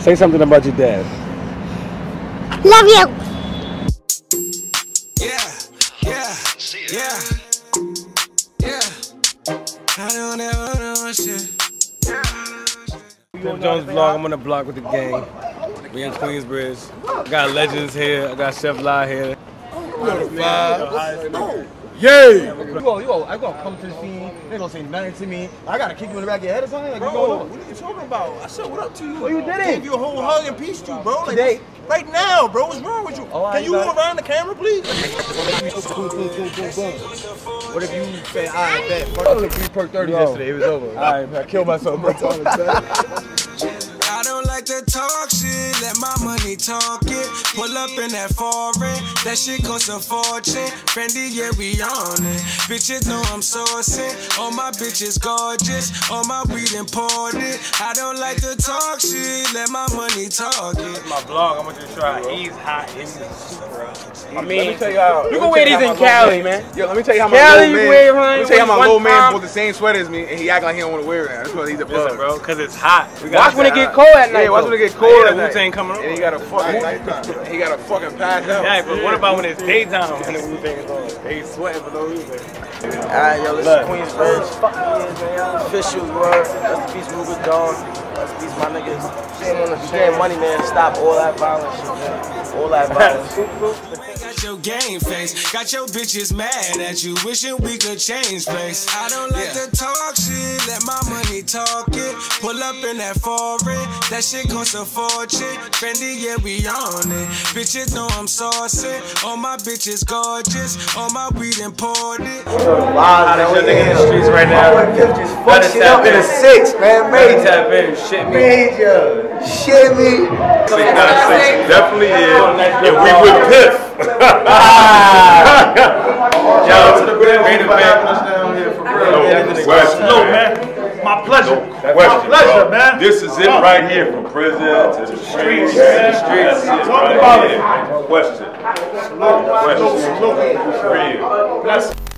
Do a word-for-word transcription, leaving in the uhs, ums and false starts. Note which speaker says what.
Speaker 1: Say something about your dad.
Speaker 2: Love you.
Speaker 3: Yeah, yeah, yeah, yeah. I don't ever know shit.
Speaker 1: Piif Jones vlog. I'm on the block with the gang. We in Queensbridge. I got legends here. I got Chef Lie here.
Speaker 4: Yeah! You go, you go, I gonna come to the scene, they gonna say nothing to me. I gotta kick you in the back of your head or something? Like,
Speaker 5: bro,
Speaker 4: you going on?
Speaker 5: what are you talking about? I said what up to you.
Speaker 4: Well, you did
Speaker 5: I
Speaker 4: it.
Speaker 5: gave you a whole hug and peace to you, bro. Like,
Speaker 4: Today?
Speaker 5: Right now, bro. What's wrong with you?
Speaker 4: Oh,
Speaker 5: Can you move around the camera, please?
Speaker 4: Boom, boom, boom, boom, boom. What if you say, I bet, fuck the free perk thirty yesterday, it was over. Alright, I killed myself, bro.
Speaker 3: I don't like to talk shit, let my money talk it. Pull up in that foreign, that shit costs a fortune. Fendi, yeah, we on it. Bitches know I'm sourcing, all my bitches gorgeous, all my weed imported. I don't like to talk shit, let my money talk it.
Speaker 1: My vlog, I'm gonna just show how he's hot. He's super hot. I mean,
Speaker 4: let me tell you how.
Speaker 1: You can wear these in Cali, man.
Speaker 4: Yo, let me tell you how my
Speaker 1: Cali,
Speaker 4: little
Speaker 1: you
Speaker 4: man.
Speaker 1: wear,
Speaker 4: Let me tell you how my
Speaker 1: one
Speaker 4: little man
Speaker 1: time.
Speaker 4: bought the same sweater as me, and he act like he don't want to wear it now. That's because he's a
Speaker 1: Listen,
Speaker 4: bug,
Speaker 1: bro, because it's hot. We
Speaker 4: Watch when it get
Speaker 1: cold
Speaker 4: at night. Yeah, watch when it get cold
Speaker 1: yeah,
Speaker 4: at night.
Speaker 1: Wu-Tang coming on.
Speaker 4: And he got a fucking, he got a fucking pass out.
Speaker 1: Yeah, but what about when it's daytime when the Wu-Tang is on? They sweating for no reason.
Speaker 6: Alright, yo, listen, Queensbridge. Fuck yeah, official word. Let's peace, move it down. Let's peace, my niggas. You getting money, man. Stop all that violence shit, man. All that violence.
Speaker 3: Got your game face, got your bitches mad at you, wishing we could change place. I don't like yeah. to talk shit, let my money talk it. Pull up in that foreign, that shit costs a fortune. Fendi, yeah, we on it. Bitches know I'm saucing, all my bitches gorgeous, all my weed imported.
Speaker 1: Wow, there's your nigga in the streets right now.
Speaker 6: Just fuck shit up in a six, man. Major.
Speaker 1: Tap in, shit me.
Speaker 6: Major. Shit me.
Speaker 7: Definitely is. And we with Piif.
Speaker 1: Yo, bring it back.
Speaker 7: Look, man.
Speaker 5: My pleasure.
Speaker 7: No question,
Speaker 5: My pleasure,
Speaker 7: bro.
Speaker 5: man.
Speaker 7: This is it right here, from prison to the streets.
Speaker 5: man.
Speaker 7: That's it
Speaker 5: Talk
Speaker 7: right
Speaker 5: about
Speaker 7: here.
Speaker 5: it.
Speaker 7: Question.
Speaker 5: Salute.
Speaker 7: Question.
Speaker 5: Salute.
Speaker 7: Real.
Speaker 5: Bless.